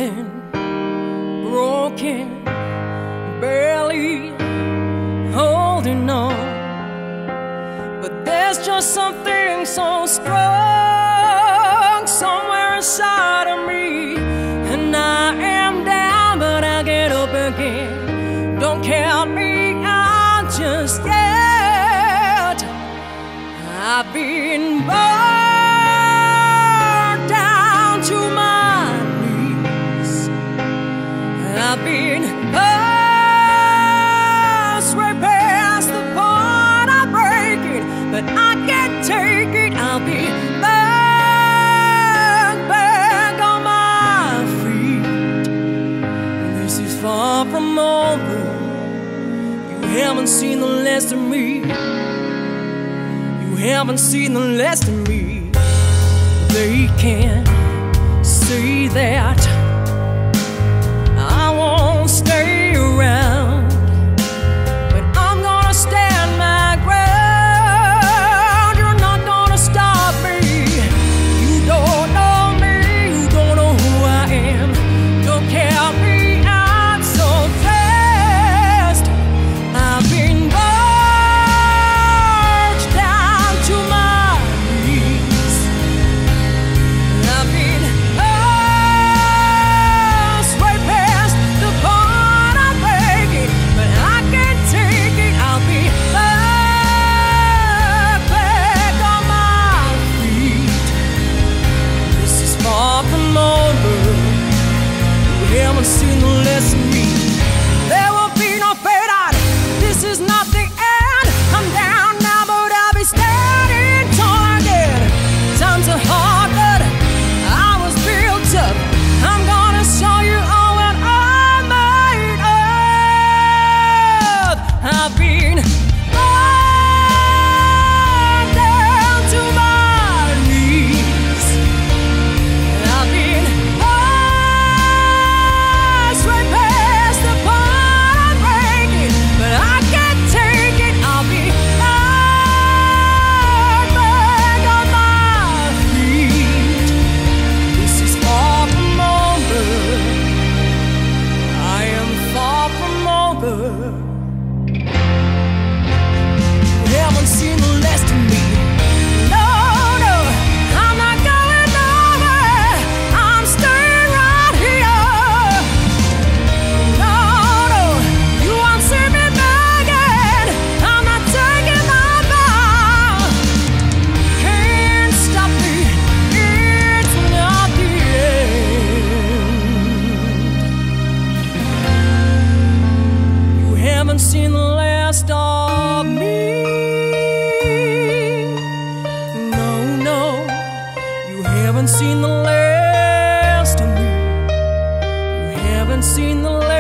feeling broken, barely holding on. But there's just something so strong somewhere inside of me, and I am down, but I get up again. Don't count me out just yet. I've been burned down to my knees. I've been passed way past the point of breaking, but I can't take it. I'll be back on my feet. This is far from over. You haven't seen the last of me. You haven't seen the last of me. They can't say that I won't stay around, but I'm gonna stand my ground. You're not gonna stop me. You don't know me, you don't know who I am. Don't count me out so fast. I've been marched down to my knees. I've been passed way past the point of breaking, but I can't take it. I'll be back on my feet. This is far from over. You haven't seen the last of me. There will be no fade out. This is not the end. I'm down now, but I'll be standing tall again. Times are hard, but I was built up. I'm gonna show you all what I'm made of. I've been burned down to my knees. I've been passed way past the point of breaking, but I can't take it. I'll be back on my feet. This is far from over. I am far from over. You haven't seen the last of me. No, no, I'm not going nowhere. I'm staying right here. No, no, you won't see me begging. I'm not taking my bow. Can't stop me. It's not the end. You haven't seen the last of me. No, no, you haven't seen the last of me. You haven't seen the last